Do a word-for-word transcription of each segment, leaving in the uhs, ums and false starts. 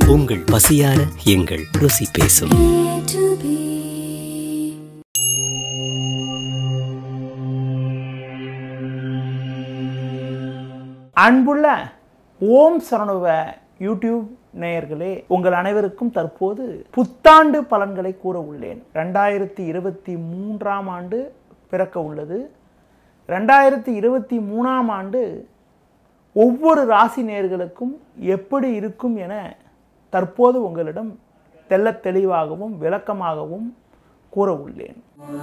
உங்கள் பசியார எங்கள் ருசி பேசும். அன்புள்ள ஓம் சரணுவ யூடியூப் நேயர்களே, உங்கள் அனைவருக்கும் தற்போது புத்தாண்டு பலன்களை கூற உள்ளேன். ரெண்டாயிரத்தி இருபத்தி மூன்றாம் ஆண்டு பிறக்க உள்ளது. ரெண்டாயிரத்தி இருபத்தி மூணாம் ஆண்டு ஒவ்வொரு ராசி நேயர்களுக்கும் எப்படி இருக்கும் என தற்போது உங்களிடம் தெள்ளத் தெளிவாகவும் விளக்கமாகவும் கூற உள்ளேன்.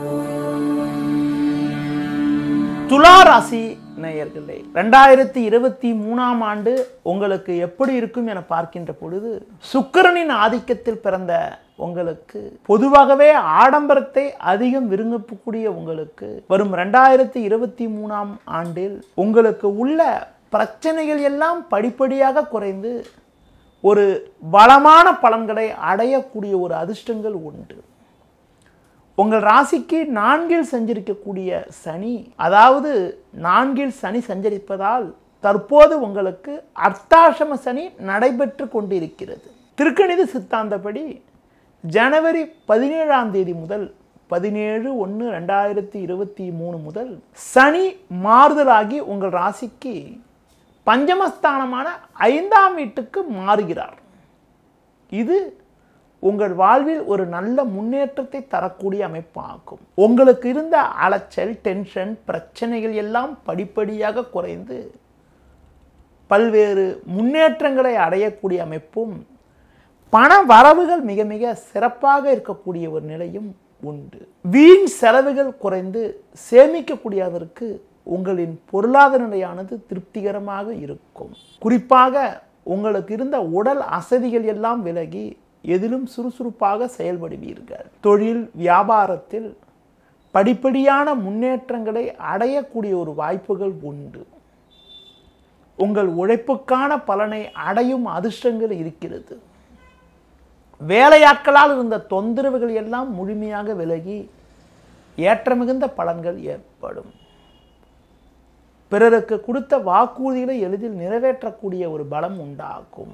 துலா ராசி நேயர்களே, ரெண்டாயிரத்தி இருபத்தி மூணாம் ஆண்டு உங்களுக்கு எப்படி இருக்கும் என பார்க்கின்ற பொழுது, சுக்கிரனின் ஆதிக்கத்தில் பிறந்த உங்களுக்கு, பொதுவாகவே ஆடம்பரத்தை அதிகம் விரும்பக்கூடிய உங்களுக்கு, வரும் ரெண்டாயிரத்தி இருபத்தி மூணாம் ஆண்டில் உங்களுக்கு உள்ள பிரச்சனைகள் எல்லாம் படிப்படியாக குறைந்து ஒரு பலமான பலன்களை அடையக்கூடிய ஒரு அதிர்ஷ்டங்கள் உண்டு. உங்கள் ராசிக்கு நான்கில் சஞ்சரிக்கக்கூடிய சனி, அதாவது நான்கில் சனி சஞ்சரிப்பதால் தற்போது உங்களுக்கு அர்த்தாசிரம சனி நடைபெற்று கொண்டிருக்கிறது. திருக்கணித சித்தாந்தப்படி ஜனவரி பதினேழாம் தேதி முதல் பதினேழு ஒன்று ரெண்டாயிரத்தி இருபத்தி மூணு முதல் சனி மாறுதலாகி உங்கள் ராசிக்கு பஞ்சமஸ்தானமான ஐந்தாம் வீட்டுக்கு மாறுகிறார். இது உங்கள் வாழ்வில் ஒரு நல்ல முன்னேற்றத்தை தரக்கூடிய அமைப்பாகும். உங்களுக்கு இருந்த அலைச்சல், டென்ஷன், பிரச்சனைகள் எல்லாம் படிப்படியாக குறைந்து பல்வேறு முன்னேற்றங்களை அடையக்கூடிய அமைப்பும், பண வரவுகள் மிக மிக சிறப்பாக இருக்கக்கூடிய ஒரு நிலையும் உண்டு. வீண் செலவுகள் குறைந்து சேமிக்கக்கூடியதற்கு உங்களின் பொருளாதார நிலையானது திருப்திகரமாக இருக்கும். குறிப்பாக உங்களுக்கு இருந்த உடல் அசதிகள் எல்லாம் விலகி எதிலும் சுறுசுறுப்பாக செயல்படுவீர்கள். தொழில் வியாபாரத்தில் படிப்படியான முன்னேற்றங்களை அடையக்கூடிய ஒரு வாய்ப்புகள் உண்டு. உங்கள் உழைப்புக்கான பலனை அடையும் அதிர்ஷ்டங்கள் இருக்கிறது. வேலையாட்களால் இருந்த தொந்தரவுகள் எல்லாம் முழுமையாக விலகி ஏற்ற மிகுந்த பலன்கள் ஏற்படும். பிறருக்கு கொடுத்த வாக்குறுதிகளை எளிதில் நிறைவேற்றக்கூடிய ஒரு பலம் உண்டாகும்.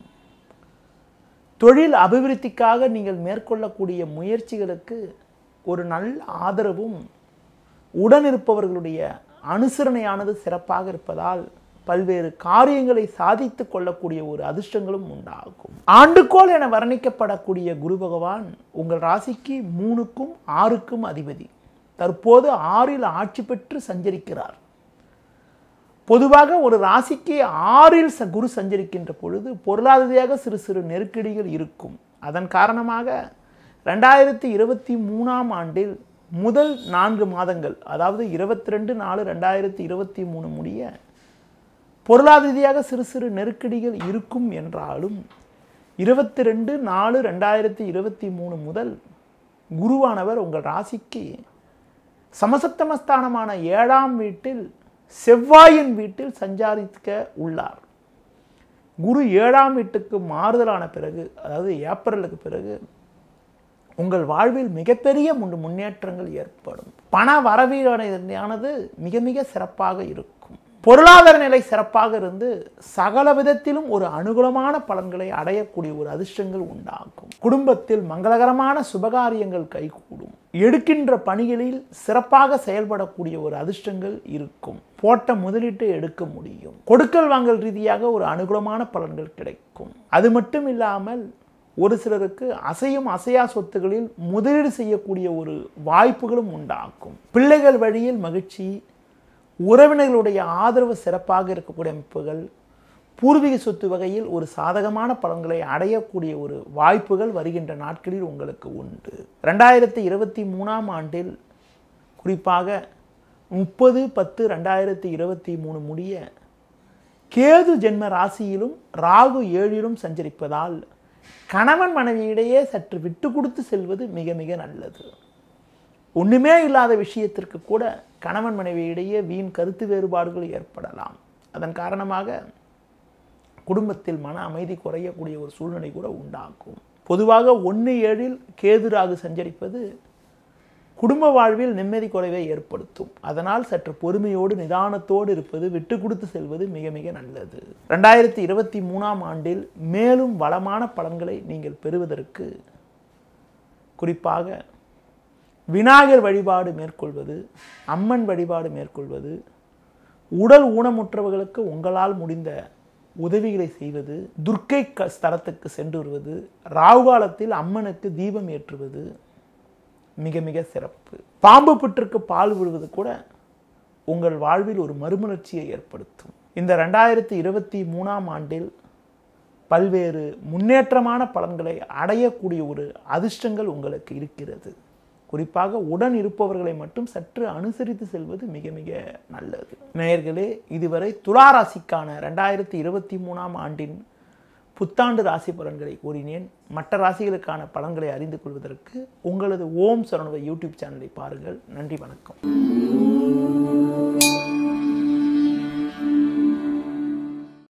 தொழில் அபிவிருத்திக்காக நீங்கள் மேற்கொள்ளக்கூடிய முயற்சிகளுக்கு ஒரு நல்ல ஆதரவும், உடனிருப்பவர்களுடைய அனுசரணையானது சிறப்பாக இருப்பதால் பல்வேறு காரியங்களை சாதித்து கொள்ளக்கூடிய ஒரு அதிர்ஷ்டங்களும் உண்டாகும். ஆண்டுகோள் என வர்ணிக்கப்படக்கூடிய குரு பகவான் உங்கள் ராசிக்கு மூணுக்கும் ஆறுக்கும் அதிபதி. தற்போது ஆறில் ஆட்சி பெற்று சஞ்சரிக்கிறார். பொதுவாக ஒரு ராசிக்கு ஆறில் குரு சஞ்சரிக்கின்ற பொழுது பொருளாதார சிறு சிறு நெருக்கடிகள் இருக்கும். அதன் காரணமாக ரெண்டாயிரத்தி இருபத்தி மூணாம் ஆண்டில் முதல் நான்கு மாதங்கள், அதாவது இருபத்தி ரெண்டு நாலு ரெண்டாயிரத்தி இருபத்தி மூணு முடிய பொருளாதார சிறு சிறு நெருக்கடிகள் இருக்கும் என்றாலும், இருபத்தி ரெண்டு நாலு ரெண்டாயிரத்தி இருபத்தி மூணு முதல் குருவானவர் உங்கள் ராசிக்கு சமசப்தமஸ்தானமான ஏழாம் வீட்டில் செவ்வாயின் வீட்டில் சஞ்சாரிக்க உள்ளார். குரு ஏழாம் வீட்டுக்கு மாறுதலான பிறகு, அதாவது ஏப்ரலுக்கு பிறகு, உங்கள் வாழ்வில் மிகப்பெரிய முன்னேற்றங்கள் ஏற்படும். பண வரவியானது மிக மிக சிறப்பாக இருக்கும். பொருளாதார நிலை சிறப்பாக இருந்து சகல விதத்திலும் ஒரு அனுகூலமான பலன்களை அடையக்கூடிய ஒரு அதிர்ஷ்டங்கள் உண்டாகும். குடும்பத்தில் மங்களகரமான சுபகாரியங்கள் கைகூடும். எடுக்கின்ற பணிகளில் சிறப்பாக செயல்படக்கூடிய ஒரு அதிர்ஷ்டங்கள் இருக்கும். போட்ட முதலீட்டை எடுக்க முடியும். கொடுக்கல் வாங்கல் ரீதியாக ஒரு அனுகூலமான பலன்கள் கிடைக்கும். அது மட்டும் இல்லாமல் ஒரு சிலருக்கு அசையும் அசையா சொத்துகளில் முதலீடு செய்யக்கூடிய ஒரு வாய்ப்புகளும் உண்டாகும். பிள்ளைகள் வழியில் மகிழ்ச்சி, உறவினர்களுடைய ஆதரவு சிறப்பாக இருக்கக்கூடிய அமைப்புகள், பூர்வீக சொத்து வகையில் ஒரு சாதகமான பலன்களை அடையக்கூடிய ஒரு வாய்ப்புகள் வருகின்ற நாட்களில் உங்களுக்கு உண்டு. ரெண்டாயிரத்தி இருபத்தி மூணாம் ஆண்டில் குறிப்பாக முப்பது பத்து ரெண்டாயிரத்தி இருபத்தி மூணு முடிய கேது ஜென்ம ராசியிலும் ராகு ஏழிலும் சஞ்சரிப்பதால் கணவன் மனைவியிடையே சற்று விட்டு கொடுத்து செல்வது மிக மிக நல்லது. ஒன்றுமே இல்லாத விஷயத்திற்கு கூட கணவன் மனைவியிடையே வீண் கருத்து வேறுபாடுகள் ஏற்படலாம். அதன் காரணமாக குடும்பத்தில் மன அமைதி குறையக்கூடிய ஒரு சூழ்நிலை கூட உண்டாகும். பொதுவாக ஒன்று ஏழில் கேது ராகு சஞ்சரிப்பது குடும்ப வாழ்வில் நிம்மதி குறைவை ஏற்படுத்தும். அதனால் சற்று பொறுமையோடு நிதானத்தோடு இருப்பது, விட்டு கொடுத்து செல்வது மிக மிக நல்லது. ரெண்டாயிரத்தி இருபத்தி மூணாம் ஆண்டில் மேலும் வளமான பலன்களை நீங்கள் பெறுவதற்கு குறிப்பாக விநாயகர் வழிபாடு மேற்கொள்வது, அம்மன் வழிபாடு மேற்கொள்வது, உடல் ஊனமுற்றவர்களுக்கு உங்களால் முடிந்த உதவிகளை செய்வது, துர்க்கை ஸ்தலத்துக்கு சென்று வருவது, ராகுகாலத்தில் அம்மனுக்கு தீபம் ஏற்றுவது மிக மிக சிறப்பு. பாம்பு புற்றுக்கு பால் விடுவது கூட உங்கள் வாழ்வில் ஒரு மறுமலர்ச்சியை ஏற்படுத்தும். இந்த ரெண்டாயிரத்தி இருபத்தி மூணாம் ஆண்டில் பல்வேறு முன்னேற்றமான பலன்களை அடையக்கூடிய ஒரு அதிர்ஷ்டங்கள் உங்களுக்கு இருக்கிறது. குறிப்பாக உடன் இருப்பவர்களை மட்டும் சற்று அனுசரித்து செல்வது மிக மிக நல்லது. நேயர்களே, இதுவரை துலா ராசிக்கான ரெண்டாயிரத்தி இருபத்தி மூணாம் ஆண்டின் புத்தாண்டு ராசி பலன்களை கூறினேன். மற்ற ராசிகளுக்கான பலன்களை அறிந்து கொள்வதற்கு உங்களது ஓம் சரவணபவ யூடியூப் சேனலை பாருங்கள். நன்றி, வணக்கம்.